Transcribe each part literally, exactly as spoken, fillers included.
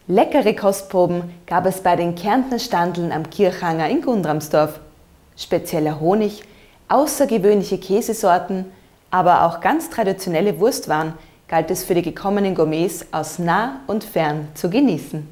Leckere Kostproben gab es bei den Kärntner Standeln am Kirchanger in Gundramsdorf. Spezieller Honig, außergewöhnliche Käsesorten, aber auch ganz traditionelle Wurstwaren galt es für die gekommenen Gourmets aus nah und fern zu genießen.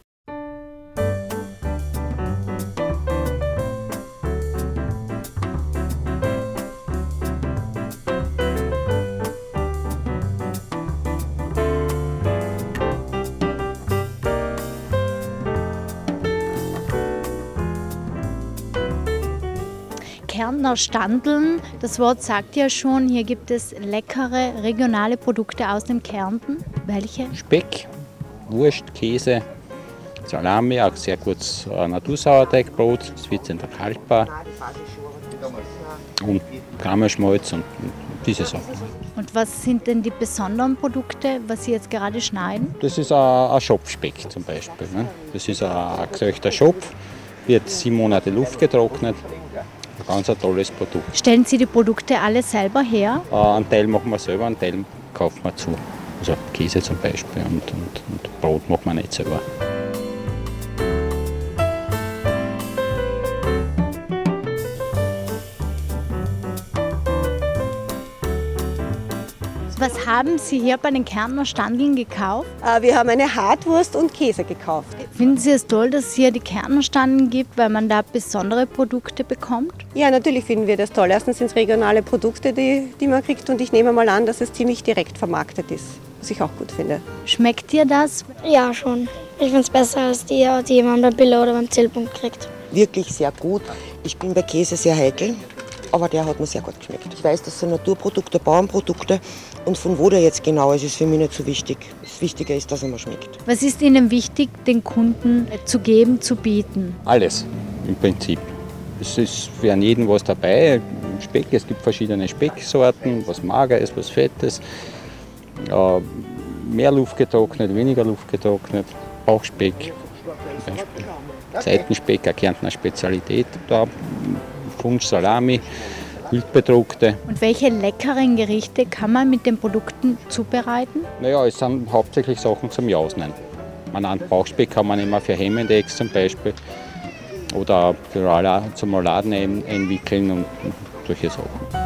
Kärntner Standeln, das Wort sagt ja schon, hier gibt es leckere regionale Produkte aus dem Kärnten. Welche? Speck, Wurst, Käse, Salami, auch sehr gutes Natursauerteigbrot, das Vierzehnter Kaltbar und Kammerschmalz und diese Sachen. Und was sind denn die besonderen Produkte, was Sie jetzt gerade schneiden? Das ist ein, ein Schopfspeck zum Beispiel. Ne? Das ist ein, ein gesöchter Schopf, wird sieben Monate Luft getrocknet. Ein ganz ein tolles Produkt. Stellen Sie die Produkte alle selber her? Äh, einen Teil machen wir selber, einen Teil kaufen wir zu. Also Käse zum Beispiel und, und, und Brot machen wir nicht selber. Was haben Sie hier bei den Kärntner Standeln gekauft? Wir haben eine Hartwurst und Käse gekauft. Finden Sie es toll, dass es hier die Kärntner Standeln gibt, weil man da besondere Produkte bekommt? Ja, natürlich finden wir das toll. Erstens sind es regionale Produkte, die, die man kriegt, und ich nehme mal an, dass es ziemlich direkt vermarktet ist, was ich auch gut finde. Schmeckt dir das? Ja, schon. Ich finde es besser als die, die man beim Billa oder beim Zählpunkt kriegt. Wirklich sehr gut. Ich bin bei Käse sehr heikel, aber der hat mir sehr gut geschmeckt. Ich weiß, das sind Naturprodukte, Bauernprodukte, und von wo der jetzt genau ist, ist für mich nicht so wichtig. Das Wichtige ist, dass er mir schmeckt. Was ist Ihnen wichtig, den Kunden zu geben, zu bieten? Alles im Prinzip. Es ist für jeden was dabei. Speck, es gibt verschiedene Specksorten, was mager ist, was fettes. Äh, mehr luftgetrocknet, weniger luftgetrocknet. Bauchspeck zum Beispiel. Seitenspeck, eine Kärntner Spezialität. Da Funsch, Salami, wildbedruckte. Und welche leckeren Gerichte kann man mit den Produkten zubereiten? Naja, es sind hauptsächlich Sachen zum Jausen. Einen Bauchspeck kann man immer für Hemmendex zum Beispiel oder für zum Rouladen einwickeln und solche Sachen.